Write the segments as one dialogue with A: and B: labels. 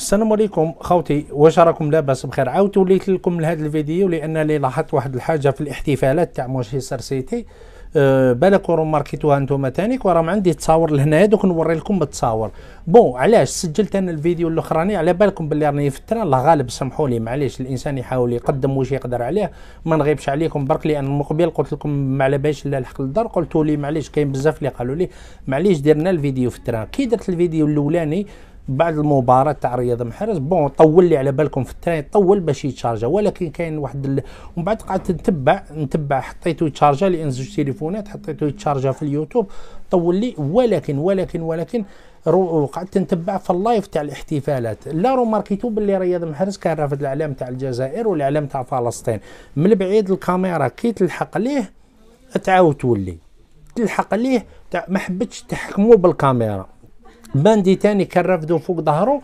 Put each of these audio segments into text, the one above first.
A: السلام عليكم خوتي، واش راكم لاباس بخير؟ عاودت وليت لكم لهذا الفيديو لانني لاحظت واحد الحاجه في الاحتفالات تاع مانشستر سيتي. بالك ماركيتوها انتم تانيك، وراهم عندي تصاور لهنايا دوك نوري لكم بالتصاور. بون علاش سجلت انا الفيديو الاخراني؟ على بالكم باللي راني في التران، الله غالب سامحوا لي، معليش الانسان يحاول يقدم واش يقدر عليه، ما نغيبش عليكم برك، لان المقبل قلت لكم ما على باليش لا الحق للدار، قلتوا لي معليش كاين بزاف اللي قالوا لي معليش درنا الفيديو في التران. كي درت الفيديو الاولاني بعد المباراه تاع رياض محرز، بون طول لي على بالكم في التراي، طول باش يتشارجا، ولكن كاين واحد ومن بعد قعدت نتبع حطيته يتشارجا لان زوج تليفونات حطيته يتشارجا في اليوتيوب، طول لي. ولكن قعدت نتبع في اللايف تاع الاحتفالات، لا روماركيتو باللي رياض محرز كان رافد الاعلام تاع الجزائر والاعلام تاع فلسطين من بعيد. الكاميرا كي تلحق ليه تعاود تولي تلحق ليه، ما حبتش تحكموا بالكاميرا. باندي تاني كان رافدو فوق ظهره،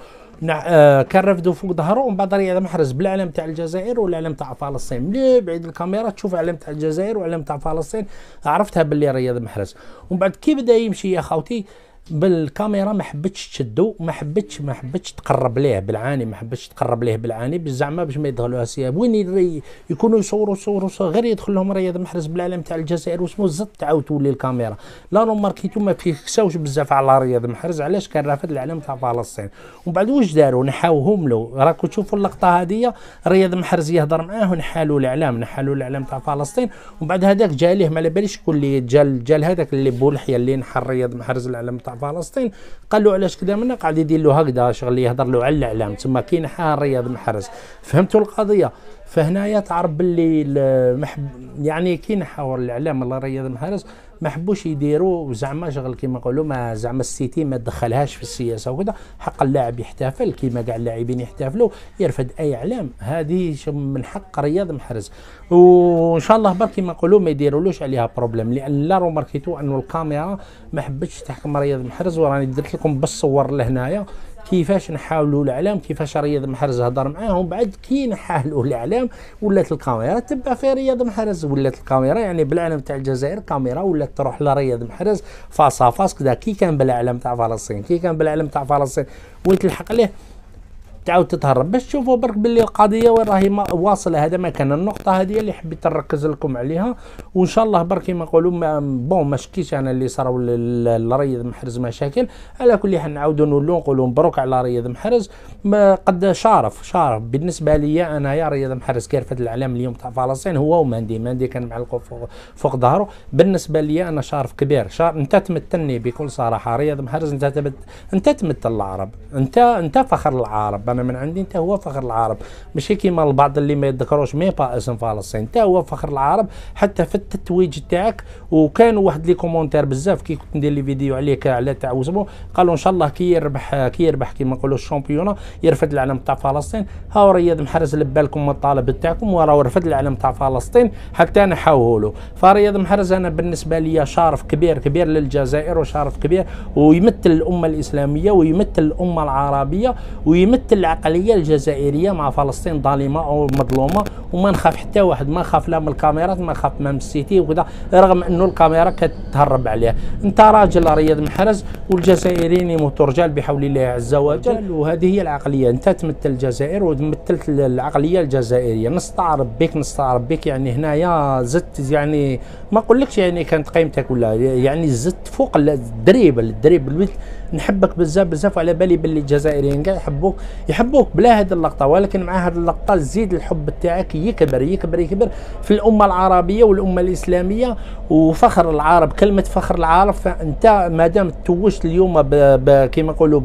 A: ومن بعد رياض محرز بالاعلام تاع الجزائر والاعلام تاع فلسطين. ملي بعيد الكاميرا تشوف اعلام تاع الجزائر واعلام تاع فلسطين، عرفتها باللي رياض محرز. ومن بعد كي بدا يمشي يا خوتي بالكاميرا ما حبتش تشدو، ما حبتش تقرب ليه بالعاني، ما حبتش تقرب ليه بالعاني زعما باش ما يدخلوها سياب. وين يكونوا يصوروا غير يدخل لهم رياض محرز بالاعلام تاع الجزائر واسمو زد تعاود تولي الكاميرا. لا ماركيتو ما فيكساوش بزاف على رياض محرز، علاش كان رافد الاعلام تاع فلسطين. ومن بعد واش داروا؟ نحاوهم له، راكم تشوفوا اللقطه هذه، رياض محرز يهضر معاه ونحالوا الاعلام تاع فلسطين. ومن بعد هذاك جا ليه ما على باليش شكون اللي جا هذاك اللي بولحيه اللي نحر رياض محرز الاعلام تاع فلسطين، قال له علاش كذا منا، قاعد يدير له هكذا شغل يهضر له على الاعلام، تما كاين حال رياض محرز. فهمتوا القضيه؟ فهنايا تعرف باللي يعني كي نحاور الاعلام الله رياض محرز ما حبوش يديروا زعما شغل كيما نقولوا، ما زعما السيتي ما دخلهاش في السياسه وكذا. حق اللاعب يحتفل كيما كاع اللاعبين يحتفلوا، يرفد اي اعلام، هذه من حق رياض محرز. وان شاء الله برك كيما نقولوا ما يديرولوش عليها بروبليم، لان لا روماركيتو انه الكاميرا ما حبتش تحكم رياض محرز. وراني درت لكم بالصور لهنايا كيفاش نحاولوا الاعلام، كيفاش رياض محرز هضر معاهم. بعد كي نحاولوا الاعلام ولات الكاميرا تبع في رياض محرز، ولات الكاميرا يعني بالاعلام تاع الجزائر كاميرا ولات تروح لرياض محرز فاس فاس كذا. كي كان بالاعلام تاع فلسطين وين تلحق ليه تعاود تتهرب، باش تشوفوا برك باللي القضيه وين راهي واصله. هذا ما كان النقطه هذه اللي حبيت نركز لكم عليها. وان شاء الله برك كيما نقولوا بون ما شكيش انا اللي صراو لرياض محرز مشاكل. على كل حال نعاودوا نقولوا مبروك على رياض محرز، ما قد شارف بالنسبه لي انا. يا رياض محرز كيف رفد الاعلام اليوم تاع فلسطين هو وماندي كان معلق فوق ظهره. بالنسبه لي انا شارف كبير. انت تمثلني بكل صراحه رياض محرز، انت تمثل العرب، انت فخر العرب. انا من عندي انت هو فخر العرب، ماشي كيما البعض اللي ما يذكروش مي با اسم فلسطين. انت هو فخر العرب حتى في التتويج تاعك. وكانوا واحد لي كومونتير بزاف كي كنت ندير لي فيديو عليك على تاع وزمو، قالوا ان شاء الله كي يربح كيما نقولوا الشامبيونا يرفد العلم تاع فلسطين. ها رياض محرز لبى لكم المطالب تاعكم وراه رفد العلم تاع فلسطين حتى نحاوه له. فرياض محرز انا بالنسبه لي شارف كبير للجزائر، وشارف كبير ويمثل الامه الاسلاميه ويمثل الامه العربيه ويمثل العقليه الجزائريه مع فلسطين ظالمه او مظلومه. وما نخاف حتى واحد، ما خاف لا من الكاميرات، ما خاف من السيتي وكذا، رغم انه الكاميرا كتهرب عليه. انت راجل رياض محرز، والجزائريين يموتوا رجال بحول الله عز وجل، وهذه هي العقليه. انت تمثل الجزائر وتمثلت العقليه الجزائريه. نستعرب بك يعني هنايا زدت، يعني ما نقولكش يعني كانت قيمتك ولا يعني زدت فوق الدريبل. نحبك بزاف وعلى بالي باللي الجزائريين كاع يحبوك بلا هذه اللقطه، ولكن مع هذه اللقطه زيد الحب تاعك يكبر في الامه العربيه والامه الاسلاميه وفخر العرب. كلمه فخر العرب، فانت ما دام توجت اليوم كما نقولوا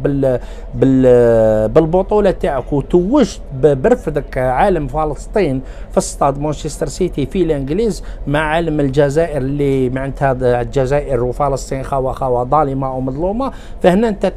A: بالبطوله تاعك وتوجت برفدك عالم فلسطين في استاد مانشستر سيتي في الانجليز مع عالم الجزائر اللي معناتها الجزائر وفلسطين خوا ظالمه ومظلومه. فهنا انت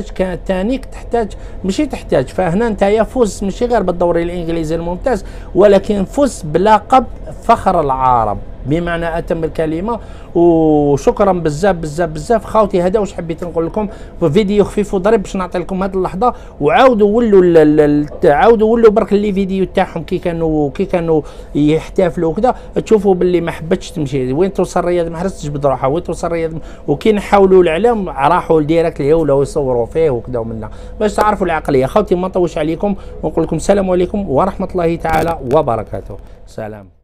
A: تحتاج فهنا انت يفوز ماشي غير بالدوري الانجليزي الممتاز، ولكن فوز بلقب فخر العرب. بمعنى اتم الكلمه. وشكرا بزاف بزاف بزاف خاوتي. هذا واش حبيت نقول لكم في فيديو خفيف وظريف باش نعطي لكم هذه اللحظه. وعاودوا ولوا برك لي فيديو تاعهم كي كانوا يحتفلوا وكذا، تشوفوا باللي ما حبتش تمشي وين توصل رياض محرز تجبد روحها وين توصل رياض. وكي نحاولوا الاعلام راحوا ديريكت ليه ولاو يصوروا فيه وكذا ومنا باش تعرفوا العقليه. خاوتي ما نطولش عليكم ونقول لكم السلام عليكم ورحمه الله تعالى وبركاته. سلام.